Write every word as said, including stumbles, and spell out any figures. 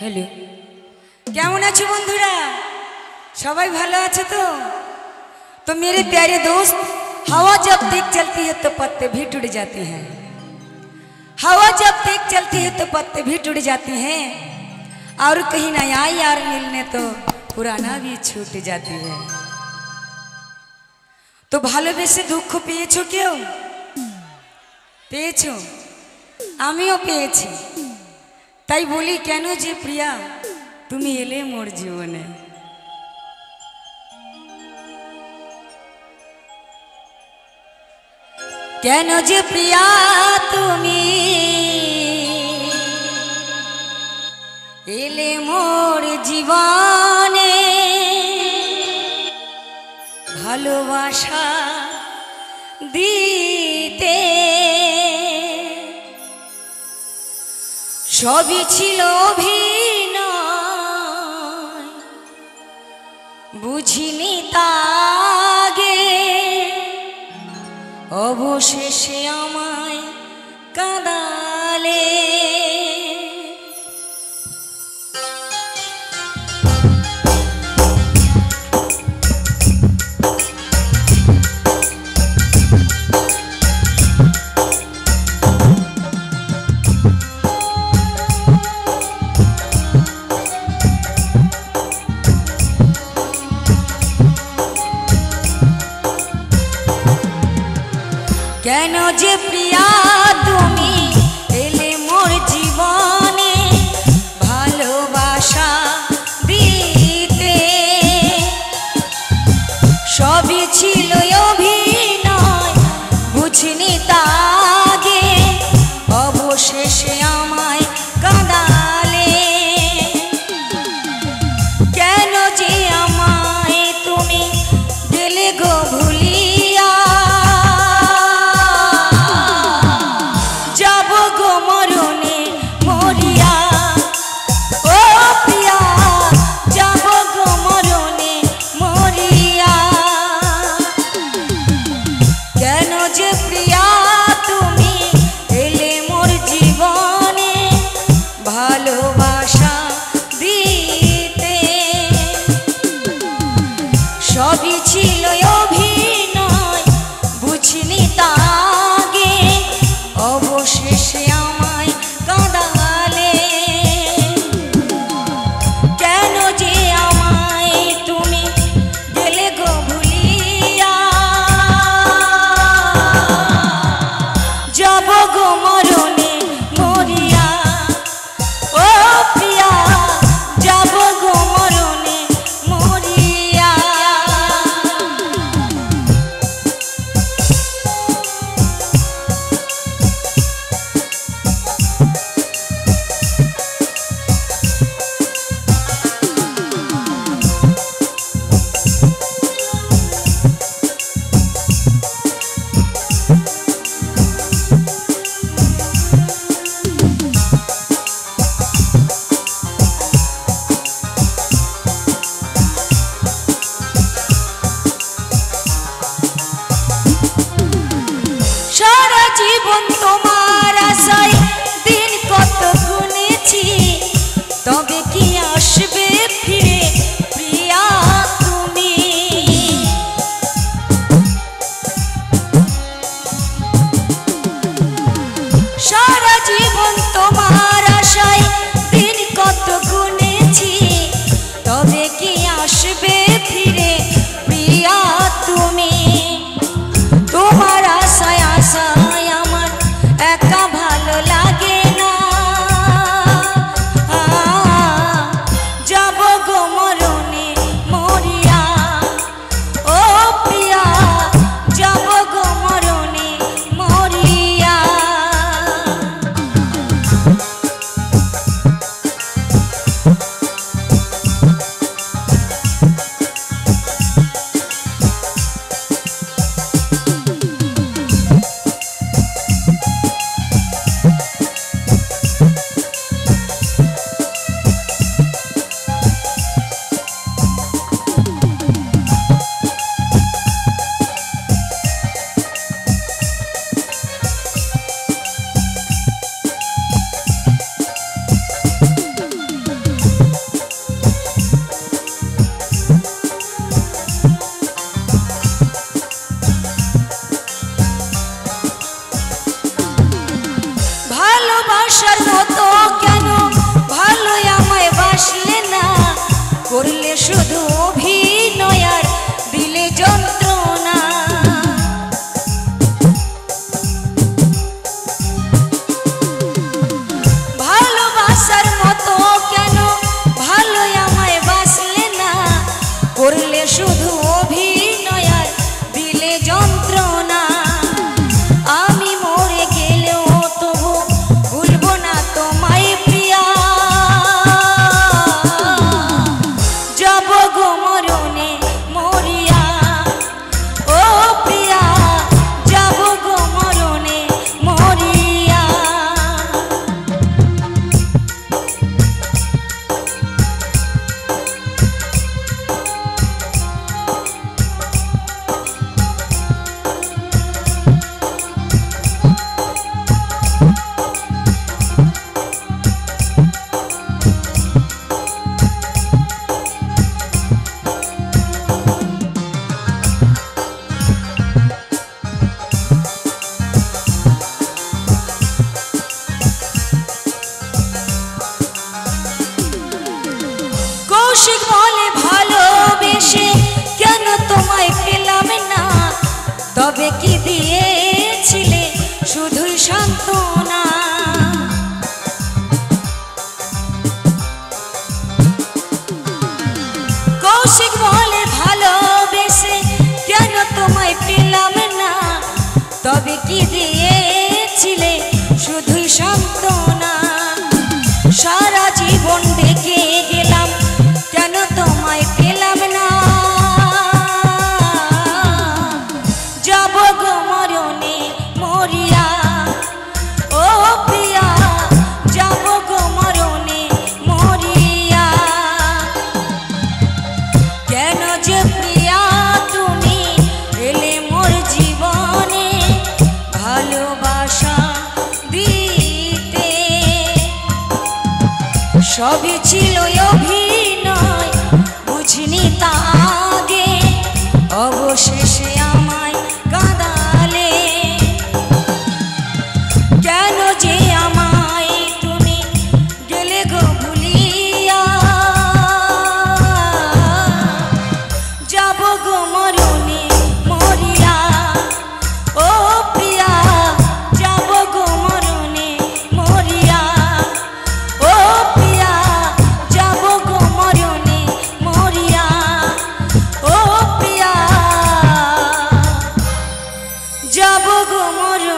Hello केमन आछो बंधुरा सबाई भालो आछो तो तो मेरे प्यारे दोस्त हवा जब तेज चलती है तो पत्ते भी टूट जाते हैं। हवा जब तेज चलती है तो पत्ते भी टूट जाते हैं और कहीं नया यार मिलने तो पुराना भी छूट जाती है। तो भालोबेसे दुख पेয়েছো কেউ পেয়েছো আমিও পেয়েছি তাই বলি কেন যে প্রিয়া তুমি এলে মোর জীবনে কেন যে প্রিয়া তুমি এলে মোর জীবনে ভালোবাসা দিতে সবই ছিল অভিনয় বুঝিনি তাগে অবশেষে আমায় কাঁদালে কেন যে প্রিয়া তুমি এলে মোর জীবনে ভালোবাসা দিতে সবই ছিল অভিনয় বুঝিনি তাগে অবশেষে আমায় কাঁদালে কেন যে আমায় তুমি গেলে গো ভুলিয়া ভালোবাসা দিতে সবই ছিল অভিনয় বুঝিনি তাগে অবশেষে আমায় কাঁদালে কেন যে আমায় তুমি গেলে গো ভুলিয়া যাব গো মরণে মরিয়া ও প্রিয়া যাব গো মরণে মরিয়া সারা জীবন তোমার আশায় দিন কত গুনেছি তবে কি আসবে ফিরে প্রিয়া তুমি সারা জীবন তোমার আশায় দিন কত গুনেছি তবে কি আসবে ফিরে প্রিয়া তুমি তোমার আশায় আশায় আমার একা ভালো লাগে না যাব কৌশিক বলে ভালোবেসে কেন তোমায় পেলাম না, তবে কি দিয়েছিলে শুধুই সান্ত্বনা। কৌশিক বলে ভালোবেসে কেন তোমায় পেলাম না, তবে কি দিয়েছিলে শুধুই সান্ত্বনা। সারা জীবন ডেকে গেলাম কেন তোমায় পেলাম না, যাব গো মরণে মরিয়া ও প্রিয়া, যাব গো মরণে মরিয়া। কেন যে প্রিয়া তুমি এলে মোর জীবনে ভালোবাসা দিতে, সবই ছিল অভিনয় বুঝিনি তা আগে, অবশেষে আমায় কাঁদালে। কেন যে আমায় তুমি গেলে গো ভুলিয়া, যাব গো মরণে মরিয়া ও প্রিয়া, যাব গো মরণে মরিয়া ও প্রিয়া, যাব গো মরণে মরিয়া ও প্রিয়া, যাব গো মরণে।